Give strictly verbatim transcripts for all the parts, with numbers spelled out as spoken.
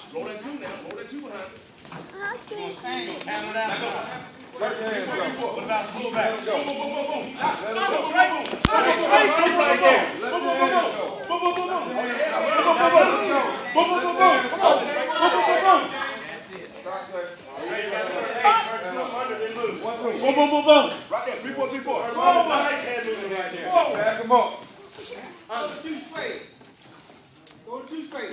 Roll that two now. Roll that two behind it. Okay. Handle that. Let go. Let your hands go. What about pull back? Let it go. Boom, boom, boom, boom. Let it go. Trey. Boom, boom, boom. Right there. Boom, boom, boom, boom. Boom, boom, boom, boom. Boom, boom, boom, boom. Boom, boom, boom, boom. Come on. Boom, boom, boom, boom. Boom, boom, boom, boom. Right there. Three, four, three, four. Nice head movement right there. Back him up. Go to two straight. Go to two straight.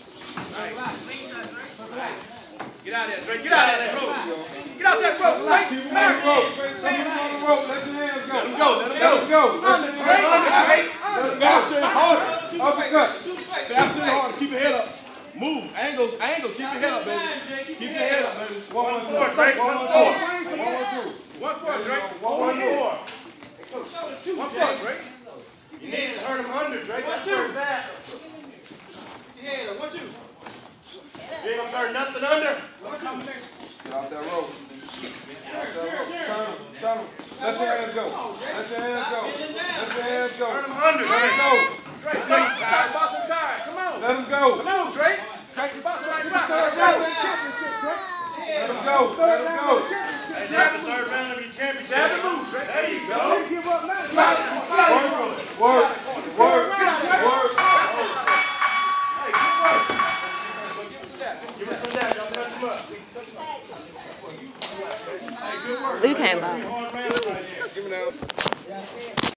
Get out of there, Drake. Get out of there, bro. Get out there, bro. Drake. Keep him on the rope. Keep him on the rope. Let your hands go. Let him go. Let him Let him go. Under, Drake. Under, Drake. Faster and harder. Uppercut. Faster and harder. Keep your head up. Move. Angles. Angles. Keep your head up, baby. Keep your head up, baby. One, one, Four, two. Drake. One, One, one, four. two. One, one, two. One, four, Drake. One, One, one, four. Two, One, four, Drake. You need to turn him under, Drake. That's where it's at. yeah, one, two. You ain't gonna turn nothing under. Get out that rope. Get out that rope. Turn him. Turn him. Let your hands go. Let your hands go. Let your hands go. Turn him under, Let him Drake. go. Drake, Drake, stop bossing time. Come on. Let him go. Come on, Drake. Drake, you bossing like that. Let's go. Let him go. Let him go. Hey, Drake, the third round of your championship. Jab and move, Drake. There you go. Work. Work. Work. Work. Give us some that. Y'all touch him up. Hey, good work. You can't box. Hard round right here. Give me that.